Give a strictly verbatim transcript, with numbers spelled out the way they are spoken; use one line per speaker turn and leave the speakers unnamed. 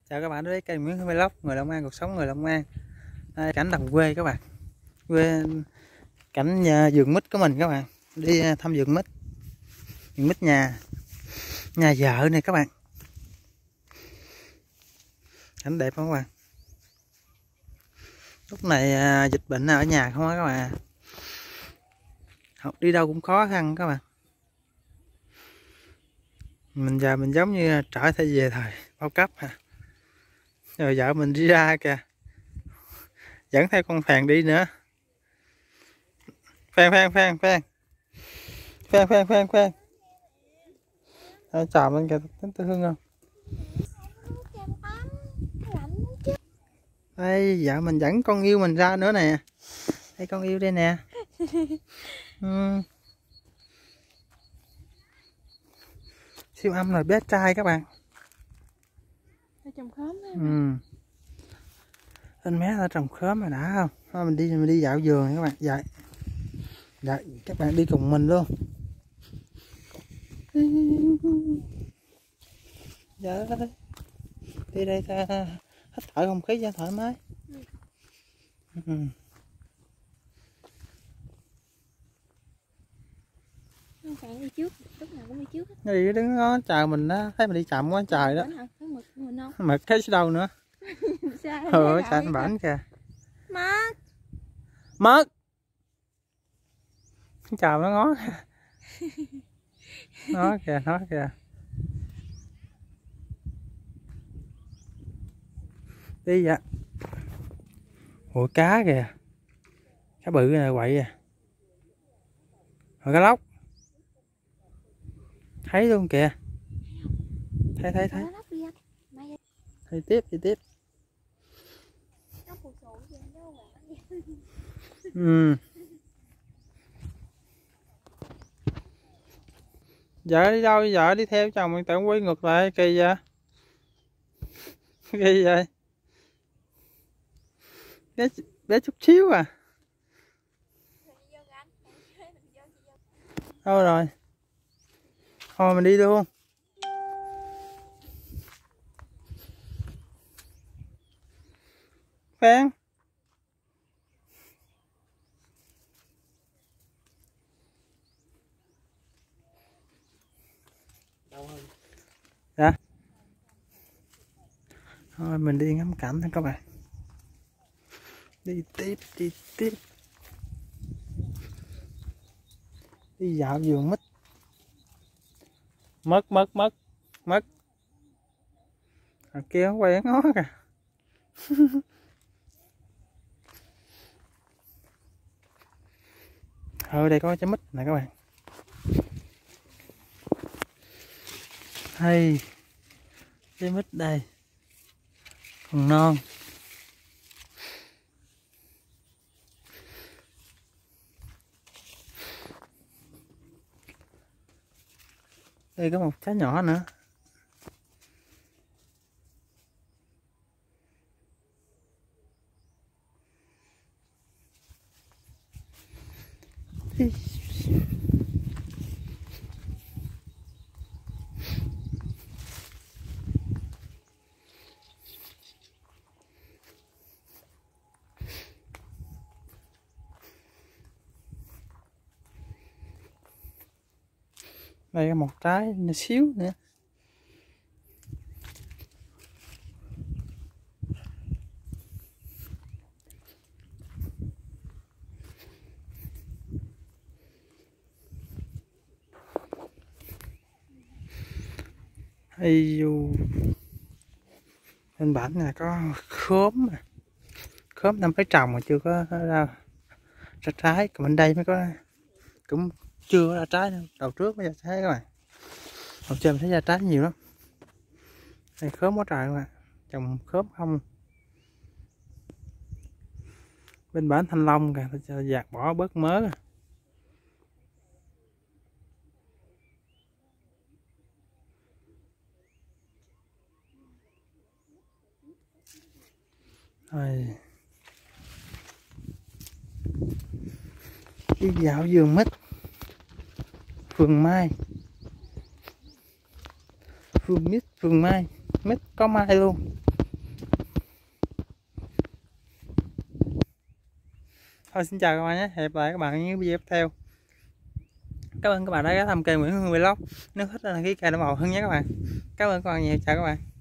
Chào các bạn đến với kênh Nguyễn Vlog, người Long An, cuộc sống người Long An. Đây, cảnh đồng quê các bạn, quê cảnh nhà vườn mít của mình các bạn. Đi thăm vườn mít, vườn mít nhà nhà vợ này các bạn. Cảnh đẹp không các bạn? Lúc này à, dịch bệnh ở nhà không á các bạn. Học đi đâu cũng khó khăn các bạn. Mình giờ mình giống như trở thể về thời bao cấp ha. Rồi vợ mình đi ra kìa, dẫn theo con phèn đi nữa. Phan phan phan phan phan phan phan phan à, chào mình kìa, tính tư hương không? Đây vợ mình dẫn con yêu mình ra nữa nè. Đây con yêu đây nè. Ừ. Siêu âm rồi bé trai các bạn.
Trồng khóm đó.
Ừ. Anh mé ở trồng khóm mà đã không? Thôi mình đi mình đi dạo vườn các bạn. Dạ. Dạ các bạn đi cùng mình luôn. Dạ. Đi đây ta hít thở không khí cho thoải mái. Ừ. Ừ.
Bạn đi trước, lúc nào cũng đi trước.
Nó đi đứng đó chờ mình đó, thấy mình đi chậm quá trời đó. Mực thấy đâu nữa. Ừ, sao anh bảnh kìa.
Mất.
Mất. Chào nó ngó. Nó kìa, nó kìa. Đi vậy. Ủa cá kìa. Cá bự này quậy à. Rồi cá lóc. Thấy luôn kìa. Thấy thấy thấy. Đi tiếp đi tiếp. Ừ. Vợ đi đâu vợ đi theo chồng mình tự quay ngược lại kỳ vậy. Kỳ vậy. Bé, bé chút xíu à. Thôi rồi. Thôi mình đi luôn. Phan. Dạ. Thôi mình đi ngắm cảnh thôi các bạn. Đi tiếp đi tiếp. Đi dạo vườn mít. Mất mất mất mất. À, kia nó quay ngó kìa. Ở đây có trái mít nè các bạn. Hay trái mít đây còn non. Đây có một trái nhỏ nữa. Đây có một trái nhỏ xíu nữa. Ây dù bên bản này có khóm mà. Khóm năm phải trồng mà chưa có ra, ra trái. Còn bên đây mới có, cũng chưa có ra trái đâu. Đầu trước mới ra trái các bạn. Đầu trên thấy ra trái nhiều lắm. Đây khóm quá trời các bạn. Trồng khóm không. Bên bản thanh long kìa, cho dạt bỏ bớt mớ. Rồi. Đi dạo vườn mít. Vườn mai. Vườn mít, vườn mai. Mít có mai luôn. Thôi xin chào các bạn nhé, hẹn gặp lại các bạn ở những video tiếp theo. Cảm ơn các bạn đã ghé thăm kênh Nguyễn Hưng Vlog. Nếu thích đăng ký kênh để ủng hộ Hưng nhé các bạn. Cảm ơn các bạn nhiều, chào các bạn.